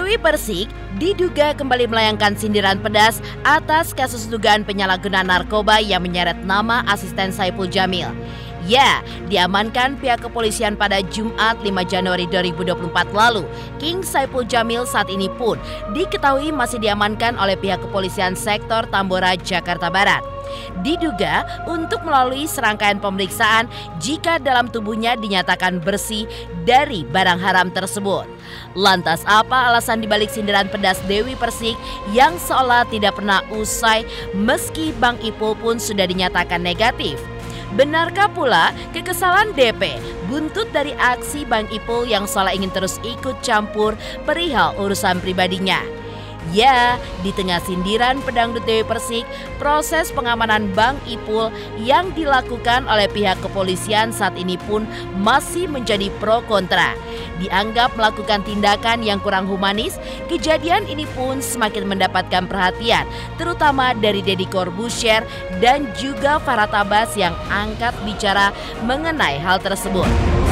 Dewi Persik diduga kembali melayangkan sindiran pedas atas kasus dugaan penyalahgunaan narkoba yang menyeret nama asisten Saipul Jamil. Ya, diamankan pihak kepolisian pada Jumat 5 Januari 2024 lalu. King Saipul Jamil saat ini pun diketahui masih diamankan oleh pihak kepolisian sektor Tambora, Jakarta Barat. Diduga untuk melalui serangkaian pemeriksaan jika dalam tubuhnya dinyatakan bersih dari barang haram tersebut. Lantas apa alasan dibalik sindiran pedas Dewi Persik yang seolah tidak pernah usai meski Bang Ipul pun sudah dinyatakan negatif? Benarkah pula kekesalan DP buntut dari aksi Bang Ipul yang seolah ingin terus ikut campur perihal urusan pribadinya? Ya, di tengah sindiran pedangdut Dewi Persik, proses pengamanan Bang Ipul yang dilakukan oleh pihak kepolisian saat ini pun masih menjadi pro kontra. Dianggap melakukan tindakan yang kurang humanis, kejadian ini pun semakin mendapatkan perhatian, terutama dari Deddy Corbuzier dan juga Farah Tabas yang angkat bicara mengenai hal tersebut.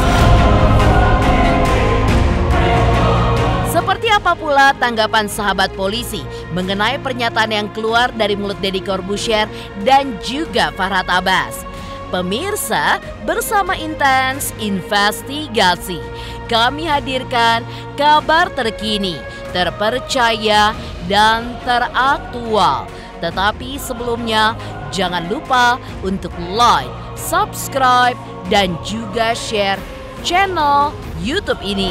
Seperti apa pula tanggapan sahabat polisi mengenai pernyataan yang keluar dari mulut Deddy Corbuzier dan juga Farah Tabas? Pemirsa, bersama Intens Investigasi, kami hadirkan kabar terkini, terpercaya, dan teraktual. Tetapi sebelumnya, jangan lupa untuk like, subscribe, dan juga share channel YouTube ini.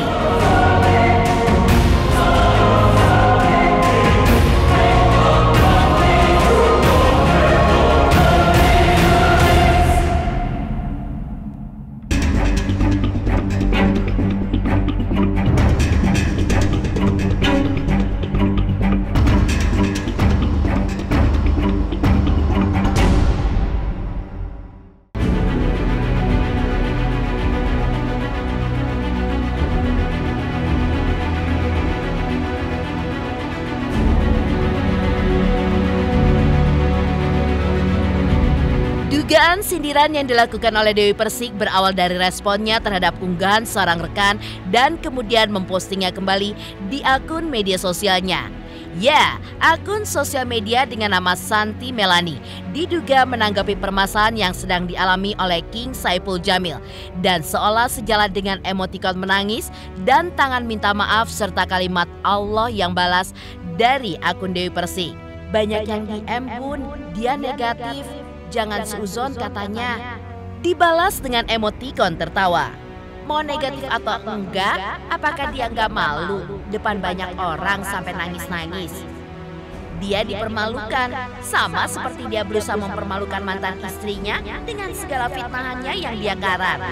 Dugaan sindiran yang dilakukan oleh Dewi Persik berawal dari responnya terhadap unggahan seorang rekan dan kemudian mempostingnya kembali di akun media sosialnya. Ya, akun sosial media dengan nama Santi Melani diduga menanggapi permasalahan yang sedang dialami oleh King Saipul Jamil dan seolah sejalan dengan emotikon menangis dan tangan minta maaf serta kalimat Allah yang balas dari akun Dewi Persik. Banyak yang DM pun dia negatif. Jangan seuzon katanya. Dibalas dengan emotikon tertawa. Mau negatif atau enggak, apakah dia enggak malu depan banyak orang sampai nangis-nangis? Dia dipermalukan, sama seperti dia berusaha mempermalukan mantan istrinya dengan segala fitnahannya yang dia karar.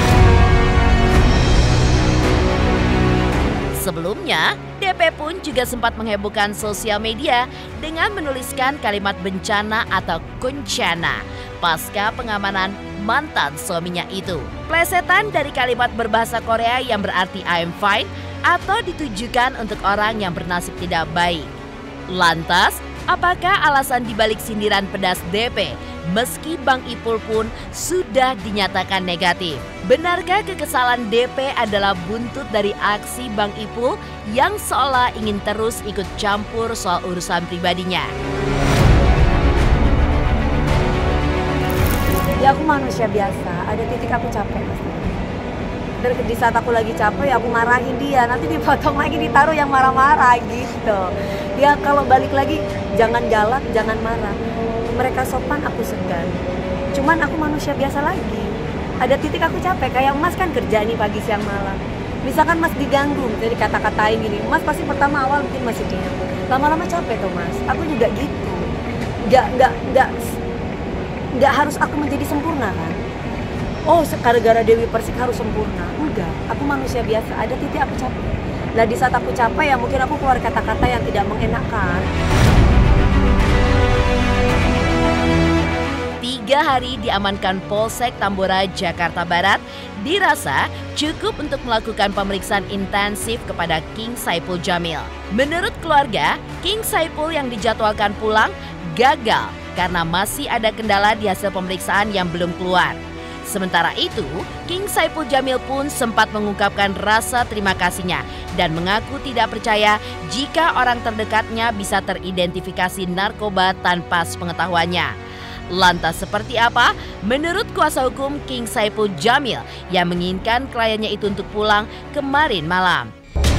Sebelumnya, DP pun juga sempat menghebohkan sosial media dengan menuliskan kalimat bencana atau kuncana pasca pengamanan mantan suaminya itu. Plesetan dari kalimat berbahasa Korea yang berarti I'm fine atau ditujukan untuk orang yang bernasib tidak baik. Lantas, apakah alasan dibalik sindiran pedas DP meski Bang Ipul pun sudah dinyatakan negatif? Benarkah kekesalan DP adalah buntut dari aksi Bang Ipul yang seolah ingin terus ikut campur soal urusan pribadinya? Ya aku manusia biasa, ada titik aku capek pasti. Dan di saat aku lagi capek ya aku marahin dia, nanti dipotong lagi ditaruh yang marah-marah gitu. Ya kalau balik lagi jangan galak, jangan marah. Mereka sopan, aku segan. Cuman aku manusia biasa lagi. Ada titik aku capek, kayak Mas kan kerja nih pagi siang malam. Misalkan Mas diganggu, jadi kata-katain gini, Mas pasti pertama awal mungkin masih diam. Lama-lama capek tuh Mas, aku juga gitu. Nggak harus aku menjadi sempurna kan. Oh gara-gara Dewi Persik harus sempurna. Enggak, aku manusia biasa, ada titik aku capek. Nah di saat aku capek ya mungkin aku keluar kata-kata yang tidak mengenakan. 3 hari diamankan Polsek Tambora, Jakarta Barat, dirasa cukup untuk melakukan pemeriksaan intensif kepada King Saipul Jamil. Menurut keluarga, King Saipul yang dijadwalkan pulang gagal karena masih ada kendala di hasil pemeriksaan yang belum keluar. Sementara itu, King Saipul Jamil pun sempat mengungkapkan rasa terima kasihnya dan mengaku tidak percaya jika orang terdekatnya bisa teridentifikasi narkoba tanpa sepengetahuannya. Lantas seperti apa menurut kuasa hukum King Saipul Jamil yang menginginkan kliennya itu untuk pulang kemarin malam?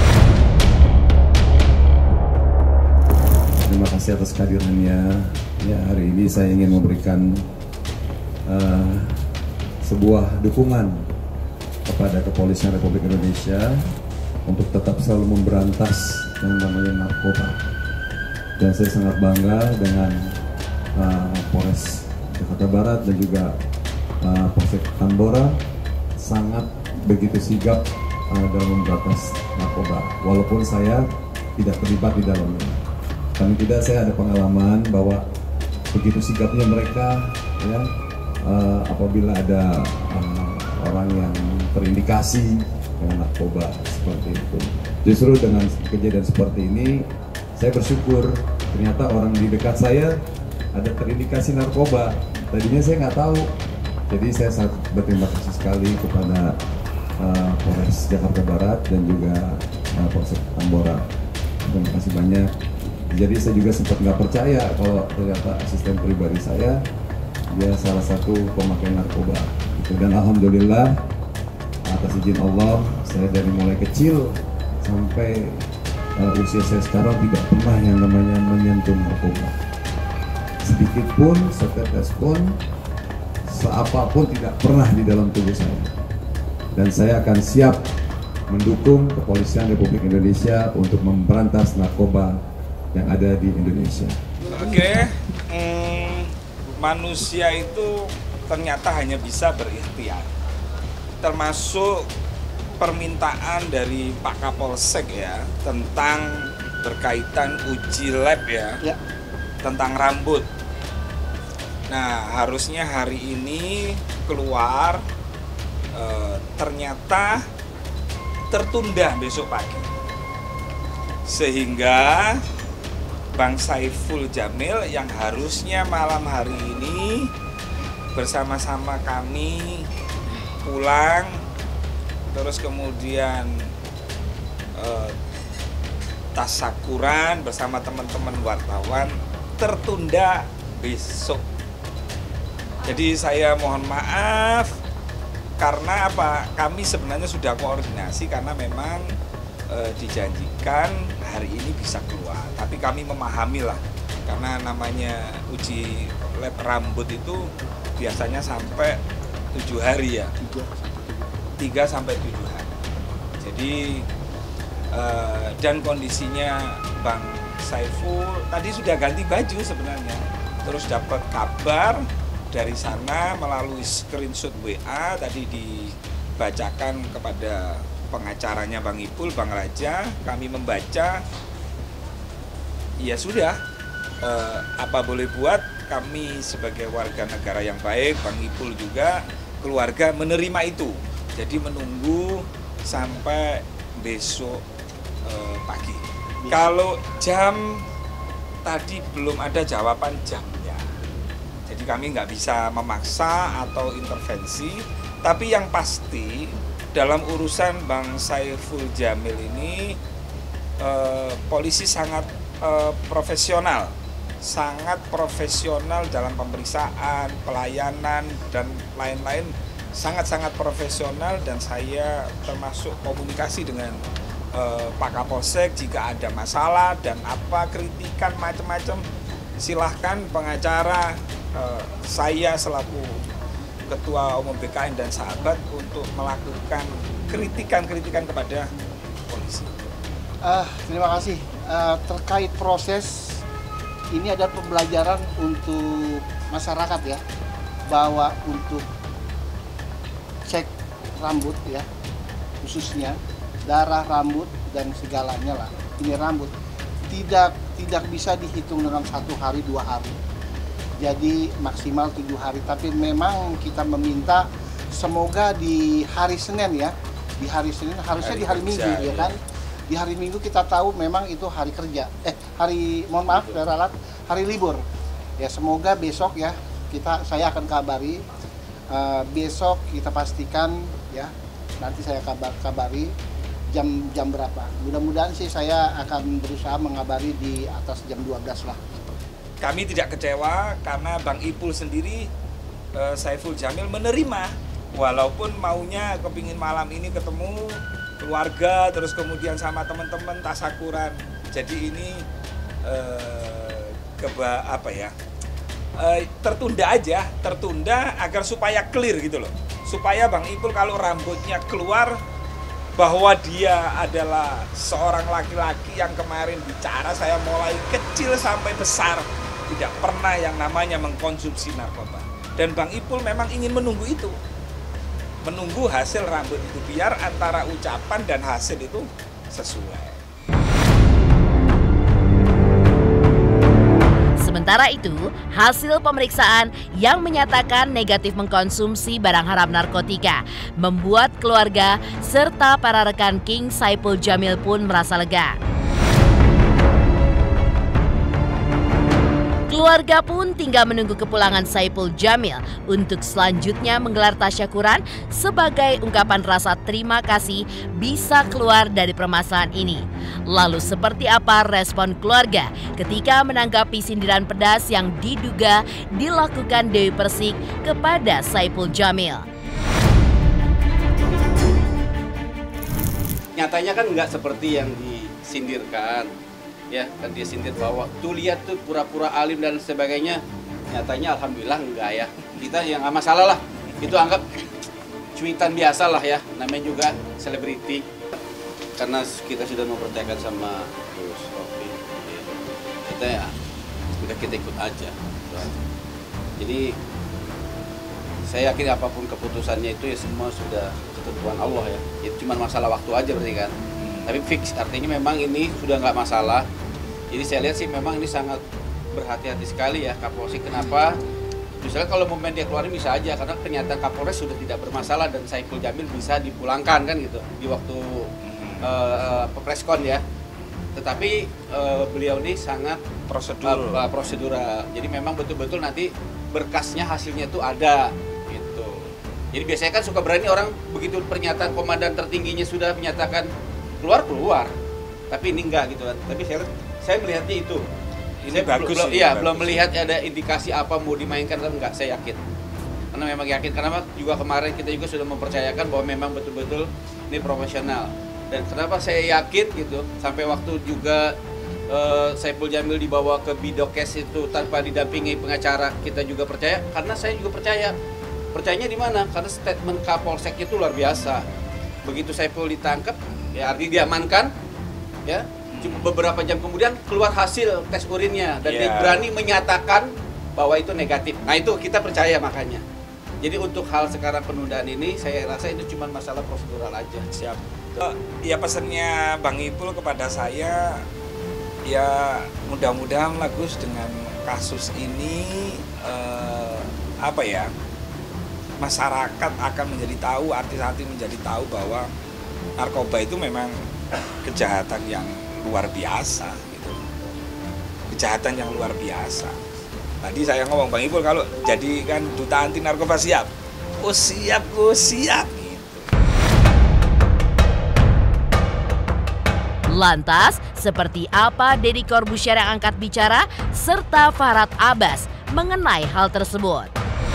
Terima kasih atas kehadirannya. Ya, hari ini saya ingin memberikan sebuah dukungan kepada Kepolisian Republik Indonesia untuk tetap selalu memberantas yang namanya narkoba. Dan saya sangat bangga dengan Polres Jakarta Barat dan juga Polsek Tambora sangat begitu sigap dalam memberantas narkoba. Walaupun saya tidak terlibat di dalamnya. Kami tidak, saya ada pengalaman bahwa begitu sigapnya mereka, ya, apabila ada orang yang terindikasi dengan narkoba seperti itu. Justru dengan kejadian seperti ini, saya bersyukur ternyata orang di dekat saya ada terindikasi narkoba. Tadinya saya nggak tahu. Jadi saya sangat berterima kasih sekali kepada Polres Jakarta Barat dan juga Polsek Tambora. Terima kasih banyak. Jadi saya juga sempat nggak percaya kalau ternyata asisten pribadi saya dia salah satu pemakai narkoba. Dan alhamdulillah atas izin Allah, saya dari mulai kecil sampai usia saya sekarang tidak pernah yang namanya menyentuh narkoba. Sedikit pun, setetes pun, seapapun tidak pernah di dalam tubuh saya. Dan saya akan siap mendukung Kepolisian Republik Indonesia untuk memberantas narkoba yang ada di Indonesia. Oke, manusia itu ternyata hanya bisa berikhtiar, termasuk permintaan dari Pak Kapolsek ya tentang berkaitan uji lab ya. Tentang rambut. Nah, harusnya hari ini keluar, ternyata tertunda besok pagi, sehingga Bang Saiful Jamil yang harusnya malam hari ini bersama-sama kami pulang, terus kemudian tasyakuran bersama teman-teman wartawan, tertunda besok. Jadi saya mohon maaf karena apa? Kami sebenarnya sudah koordinasi karena memang dijanjikan hari ini bisa keluar. Tapi kami memahami lah karena namanya uji lab rambut itu biasanya sampai 7 hari ya. 3 sampai 7 hari. Jadi dan kondisinya Bang Saiful tadi sudah ganti baju sebenarnya, terus dapat kabar dari sana melalui screenshot WA tadi dibacakan kepada pengacaranya Bang Ipul, Bang Raja, kami membaca, ya sudah, apa boleh buat, kami sebagai warga negara yang baik, Bang Ipul juga, keluarga menerima itu, jadi menunggu sampai besok pagi. Kalau jam tadi belum ada jawaban jamnya, jadi kami nggak bisa memaksa atau intervensi. Tapi yang pasti dalam urusan Bang Saiful Jamil ini polisi sangat profesional dalam pemeriksaan, pelayanan dan lain-lain, sangat-sangat profesional, dan saya termasuk komunikasi dengan Pak Kapolsek jika ada masalah dan apa kritikan macam-macam, silahkan pengacara saya selaku Ketua Umum BKN dan sahabat untuk melakukan kritikan-kritikan kepada polisi. Terima kasih. Terkait proses ini adalah pembelajaran untuk masyarakat ya, bahwa untuk cek rambut ya, khususnya darah rambut dan segalanya lah, ini rambut tidak bisa dihitung dalam 1 hari 2 hari, jadi maksimal 7 hari. Tapi memang kita meminta semoga di hari Senin ya, di hari Senin, harusnya di hari Minggu ya kan, di hari Minggu kita tahu memang itu hari kerja, hari libur ya. Semoga besok ya saya akan kabari Besok kita pastikan ya, nanti saya kabari jam berapa. Mudah-mudahan sih saya akan berusaha mengabari di atas jam 12 lah. Kami tidak kecewa karena Bang Ipul sendiri, Saiful Jamil menerima, walaupun maunya kepingin malam ini ketemu keluarga, terus kemudian sama teman-teman tasakuran. Jadi ini tertunda agar supaya clear gitu loh, supaya Bang Ipul kalau rambutnya keluar bahwa dia adalah seorang laki-laki yang kemarin bicara saya mulai kecil sampai besar tidak pernah yang namanya mengkonsumsi narkoba. Dan Bang Ipul memang ingin menunggu itu, menunggu hasil rambut itu biar antara ucapan dan hasil itu sesuai. Sementara itu, hasil pemeriksaan yang menyatakan negatif mengkonsumsi barang haram narkotika membuat keluarga serta para rekan King Saipul Jamil pun merasa lega. Keluarga pun tinggal menunggu kepulangan Saipul Jamil untuk selanjutnya menggelar tasyakuran sebagai ungkapan rasa terima kasih bisa keluar dari permasalahan ini. Lalu seperti apa respon keluarga ketika menanggapi sindiran pedas yang diduga dilakukan Dewi Persik kepada Saipul Jamil? Nyatanya kan nggak seperti yang disindirkan. Ya, kan dia sindir bahwa tuh lihat tuh pura-pura alim dan sebagainya. Nyatanya alhamdulillah enggak ya. Kita yang nggak masalah lah. Itu anggap cuitan biasa lah ya. Namanya juga selebriti. Karena kita sudah mempercayakan sama Gus Rofi. Kita ya udah kita ikut aja. Jadi saya yakin apapun keputusannya itu ya semua sudah ketentuan Allah ya. Itu cuma masalah waktu aja berarti kan. Tapi fix artinya memang ini sudah nggak masalah. Jadi saya lihat sih memang ini sangat berhati-hati sekali ya Kapolsek. Kenapa? Misalnya kalau momen dia keluarin bisa aja karena ternyata Kapolres sudah tidak bermasalah dan Saiful Jamil bisa dipulangkan kan gitu di waktu preskon ya. Tetapi beliau ini sangat prosedural. Jadi memang betul-betul nanti berkasnya hasilnya itu ada gitu. Jadi biasanya kan suka berani orang begitu pernyataan komandan tertingginya sudah menyatakan keluar, tapi ini enggak gitu kan. Tapi saya melihatnya itu. Ini bagus belum, sih. Iya, belum melihat ada indikasi apa mau dimainkan atau enggak. Saya yakin. Karena memang yakin. Karena juga kemarin kita juga sudah mempercayakan bahwa memang betul-betul ini profesional. Dan kenapa saya yakin gitu sampai waktu juga Saiful Jamil dibawa ke Bidokes itu tanpa didampingi pengacara, kita juga percaya karena saya juga percaya. Percayanya di mana? Karena statement Kapolsek itu luar biasa. Begitu Saiful ditangkap, ya artinya diamankan, ya. Cuma beberapa jam kemudian keluar hasil tes urinnya dan dia berani menyatakan bahwa itu negatif. Nah itu kita percaya makanya. Jadi untuk hal sekarang penundaan ini saya rasa itu cuma masalah prosedural aja. Siap. Ya pesannya Bang Ipul kepada saya, ya mudah-mudahan Gus dengan kasus ini masyarakat akan menjadi tahu, artis-artis menjadi tahu bahwa narkoba itu memang kejahatan yang luar biasa gitu. Kejahatan yang luar biasa. Tadi saya ngomong Bang Ipul kalau jadi kan duta anti narkoba siap. Oh siap gitu. Lantas, seperti apa Deddy Corbuzier yang angkat bicara serta Farhad Abbas mengenai hal tersebut?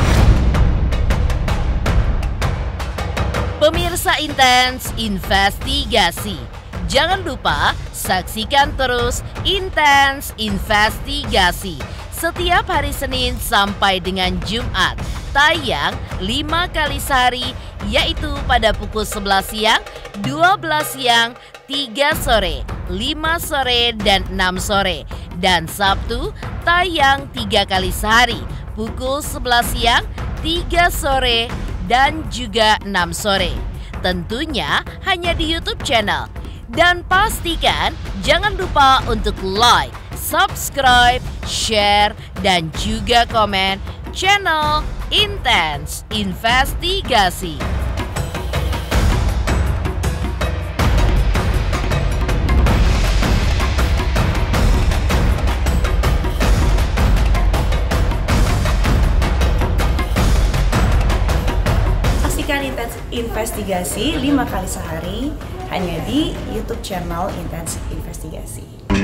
Pemirsa Intens Investigasi, jangan lupa saksikan terus Intens Investigasi setiap hari Senin sampai dengan Jumat, tayang 5 kali sehari, yaitu pada pukul 11 siang, 12 siang, 3 sore, 5 sore, dan 6 sore. Dan Sabtu tayang 3 kali sehari, pukul 11 siang, 3 sore, dan juga 6 sore. Tentunya hanya di YouTube channel. Dan pastikan jangan lupa untuk like, subscribe, share, dan juga komen channel Intens Investigasi. investigasi 5 kali sehari hanya di YouTube channel Intensif Investigasi.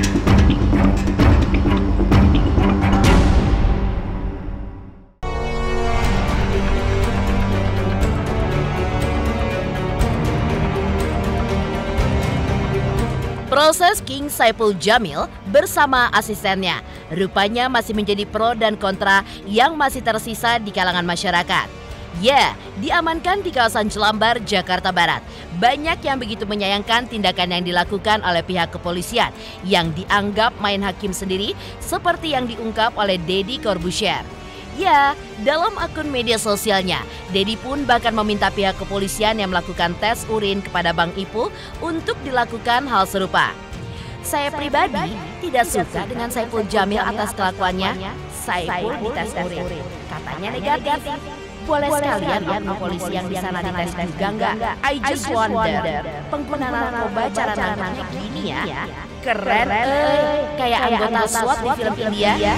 Proses King Saipul Jamil bersama asistennya rupanya masih menjadi pro dan kontra yang masih tersisa di kalangan masyarakat. Ya, diamankan di kawasan Jelambar, Jakarta Barat. Banyak yang begitu menyayangkan tindakan yang dilakukan oleh pihak kepolisian yang dianggap main hakim sendiri seperti yang diungkap oleh Deddy Corbuzier. Ya, dalam akun media sosialnya, Deddy pun bahkan meminta pihak kepolisian yang melakukan tes urin kepada Bang Ipul untuk dilakukan hal serupa. Saya pribadi tidak suka dengan Saipul Jamil atas kelakuannya. Saipul dites urin, katanya negatif. Boleh sekalian oknum polisi yang di sana dites juga enggak? I just wonder, pengguna narkoba cara nangkapnya gini ya? Keren, kayak anggota SWAT di film India.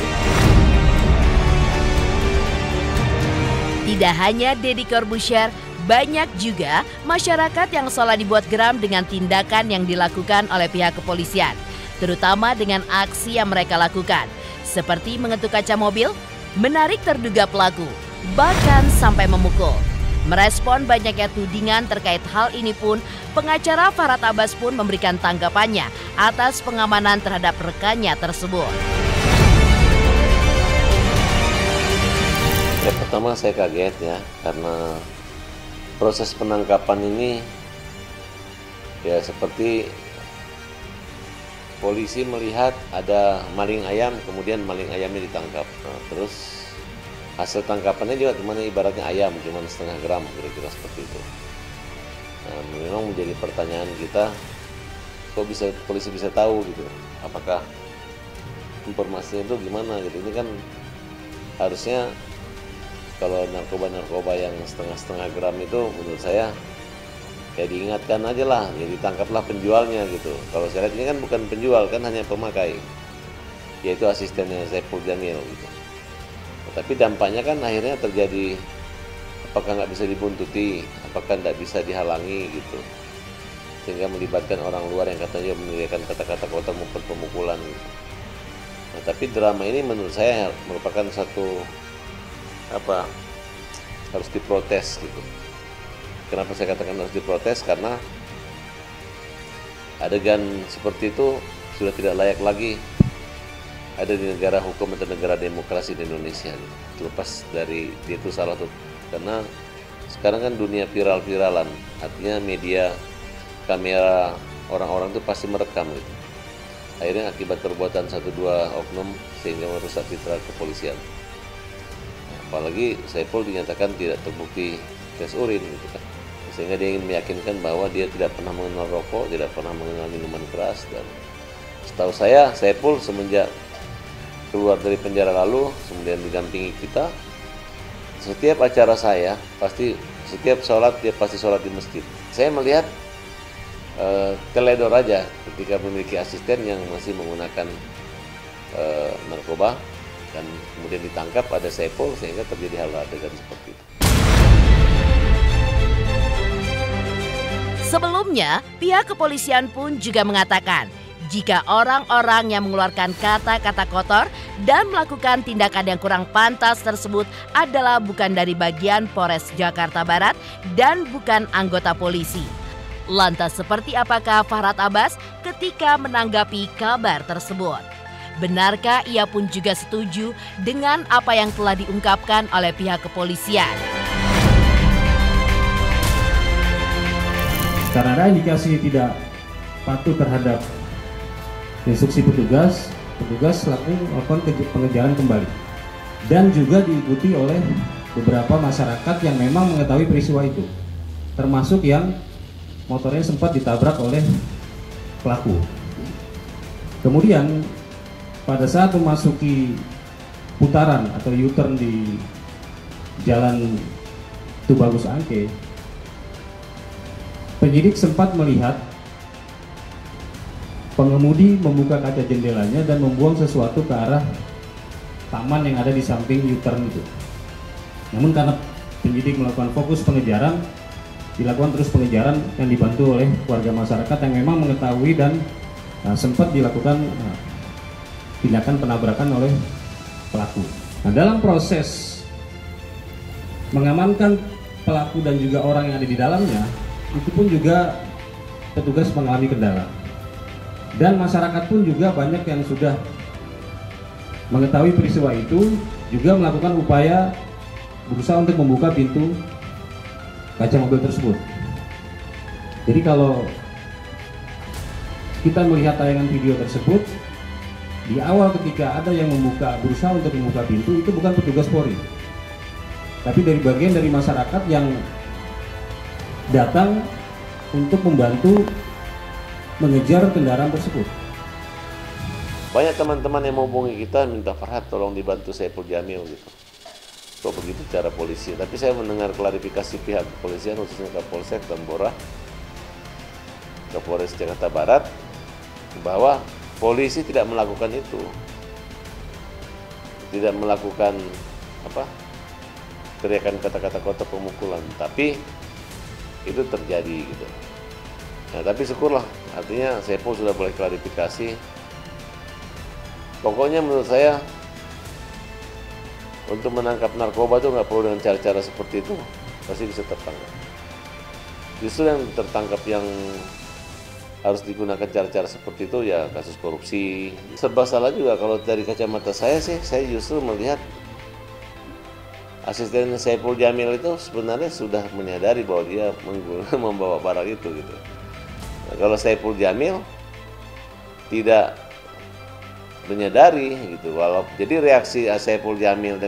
Tidak hanya Deddy Corbuzier, banyak juga masyarakat yang seolah dibuat geram dengan tindakan yang dilakukan oleh pihak kepolisian, terutama dengan aksi yang mereka lakukan, seperti mengetuk kaca mobil, menarik terduga pelaku, bahkan sampai memukul. Merespon banyaknya tudingan terkait hal ini pun, pengacara Farhad Abbas pun memberikan tanggapannya atas pengamanan terhadap rekannya tersebut. Ya, pertama saya kaget ya, karena proses penangkapan ini ya seperti polisi melihat ada maling ayam, kemudian maling ayamnya ditangkap. Nah, terus hasil tangkapannya juga cuma ibaratnya ayam, cuma setengah gram, kira-kira seperti itu. Nah, memang menjadi pertanyaan kita, kok bisa polisi bisa tahu gitu? Apakah informasinya itu gimana gitu? Ini kan harusnya kalau narkoba yang setengah gram itu menurut saya ya diingatkan aja lah, ya ditangkaplah penjualnya gitu. Kalau saya lihat ini kan bukan penjual, kan hanya pemakai, yaitu asistennya Saipul Jamil gitu. Tapi dampaknya kan akhirnya terjadi, apakah nggak bisa dibuntuti, apakah nggak bisa dihalangi gitu, sehingga melibatkan orang luar yang katanya meneriakan kata-kata kotor maupun pemukulan gitu. Nah, tapi drama ini menurut saya merupakan satu harus diprotes gitu. Kenapa saya katakan harus diprotes? Karena adegan seperti itu sudah tidak layak lagi ada di negara hukum atau negara demokrasi di Indonesia. Terlepas dari dia itu salah tuh, karena sekarang kan dunia viral-viralan, artinya media, kamera orang-orang itu pasti merekam gitu. Akhirnya akibat perbuatan 1-2 oknum sehingga merusak citra kepolisian. Apalagi Saipul dinyatakan tidak terbukti tes urin gitu kan, sehingga dia ingin meyakinkan bahwa dia tidak pernah mengenal rokok, tidak pernah mengenal minuman keras. Dan setahu saya Saipul semenjak keluar dari penjara lalu, kemudian didampingi kita, setiap acara saya pasti, setiap sholat dia pasti sholat di masjid. Saya melihat teledor aja ketika memiliki asisten yang masih menggunakan narkoba, dan kemudian ditangkap ada Saipul sehingga terjadi hal adegan seperti itu. Sebelumnya, pihak kepolisian pun juga mengatakan jika orang-orang yang mengeluarkan kata-kata kotor dan melakukan tindakan yang kurang pantas tersebut adalah bukan dari bagian Polres Jakarta Barat dan bukan anggota polisi. Lantas seperti apakah Farhad Abbas ketika menanggapi kabar tersebut? Benarkah ia pun juga setuju dengan apa yang telah diungkapkan oleh pihak kepolisian? Karena ada indikasi tidak patuh terhadap instruksi petugas langsung melakukan pengejaran kembali. Dan juga diikuti oleh beberapa masyarakat yang memang mengetahui peristiwa itu, termasuk yang motornya sempat ditabrak oleh pelaku. Kemudian pada saat memasuki putaran atau U-turn di Jalan Tubagus Angke, penyidik sempat melihat pengemudi membuka kaca jendelanya dan membuang sesuatu ke arah taman yang ada di samping U-turn itu. Namun karena penyidik melakukan fokus pengejaran, dilakukan terus pengejaran yang dibantu oleh warga masyarakat yang memang mengetahui dan sempat dilakukan tindakan penabrakan oleh pelaku. Nah, dalam proses mengamankan pelaku dan juga orang yang ada di dalamnya, itu pun juga petugas mengalami kendala. Dan masyarakat pun juga banyak yang sudah mengetahui peristiwa itu, juga melakukan upaya berusaha untuk membuka pintu kaca mobil tersebut. Jadi kalau kita melihat tayangan video tersebut, di awal ketika ada yang berusaha untuk membuka pintu, itu bukan petugas Polri, tapi dari bagian dari masyarakat yang datang untuk membantu mengejar kendaraan tersebut. Banyak teman-teman yang menghubungi kita minta Farhad tolong dibantu Saipul Jamil gitu. Kok begitu cara polisi? Tapi saya mendengar klarifikasi pihak kepolisian, khususnya Kapolsek Tambora, Kapolres Jakarta Barat, bahwa polisi tidak melakukan itu, tidak melakukan teriakan kata-kata kotor pemukulan, tapi itu terjadi gitu. Nah, tapi syukurlah, artinya Saipul sudah boleh klarifikasi. Pokoknya menurut saya untuk menangkap narkoba itu nggak perlu dengan cara-cara seperti itu, pasti bisa tertangkap. Justru yang tertangkap yang harus digunakan cara-cara seperti itu ya kasus korupsi. Serba salah juga kalau dari kacamata saya sih, saya justru melihat asisten Saipul Jamil itu sebenarnya sudah menyadari bahwa dia membawa barang itu gitu. Nah, kalau Saipul Jamil tidak menyadari gitu, jadi reaksi Saipul Jamil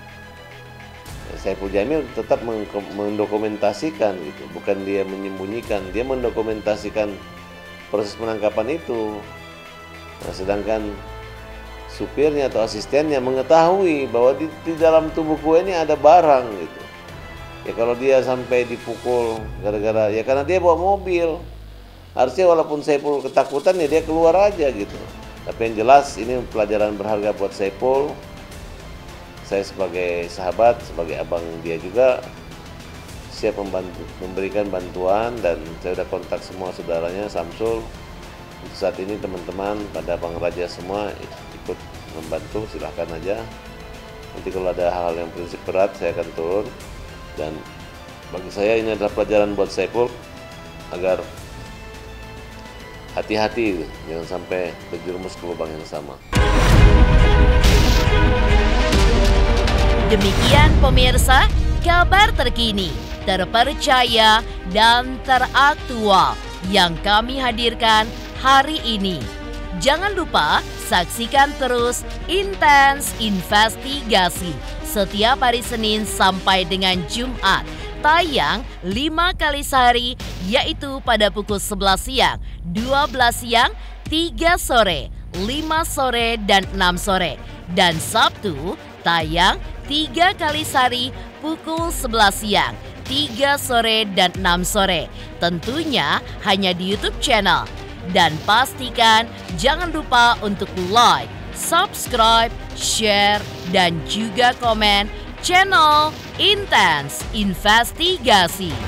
tetap mendokumentasikan gitu, bukan dia menyembunyikan, dia mendokumentasikan proses penangkapan itu. Nah, sedangkan supirnya atau asistennya mengetahui bahwa di dalam tubuh gue ini ada barang gitu. Ya kalau dia sampai dipukul gara-gara ya karena dia bawa mobil, harusnya walaupun Saipul ketakutan ya dia keluar aja gitu. Tapi yang jelas ini pelajaran berharga buat Saipul. Saya sebagai sahabat, sebagai abang dia juga siap memberikan bantuan, dan saya sudah kontak semua saudaranya Samsul. Untuk saat ini teman-teman pada Bang Raja semua ikut membantu, silahkan aja. Nanti kalau ada hal-hal yang prinsip berat saya akan turun, dan bagi saya ini adalah pelajaran buat Saipul agar hati-hati jangan sampai terjerumus ke lubang yang sama. Demikian pemirsa, kabar terkini, terpercaya dan teraktual yang kami hadirkan hari ini. Jangan lupa saksikan terus Intens Investigasi setiap hari Senin sampai dengan Jumat. Tayang 5 kali sehari, yaitu pada pukul 11 siang, 12 siang, 3 sore, 5 sore, dan 6 sore. Dan Sabtu tayang 3 kali sehari, pukul 11 siang, 3 sore, dan 6 sore. Tentunya hanya di YouTube channel. Dan pastikan jangan lupa untuk like, subscribe, share, dan juga komen channel Intens Investigasi.